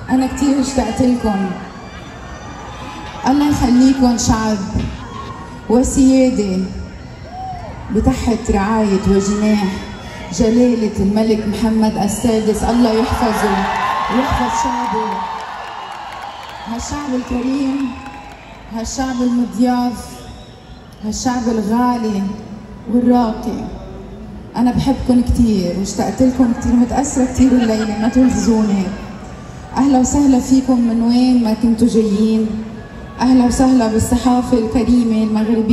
أنا كتير اشتقت لكم. الله يخليكم شعب وسيادة بتحت رعاية وجناح جلالة الملك محمد السادس، الله يحفظه ويحفظ شعبه. هالشعب الكريم، هالشعب المضياف، هالشعب الغالي والراقي. أنا بحبكم كتير واشتقت لكم كتير، متأثرة كتير الليلة، ما تلفزوني. أهلا وسهلا فيكم من وين ما كنتوا جايين. أهلا وسهلا بالصحافة الكريمة المغربية.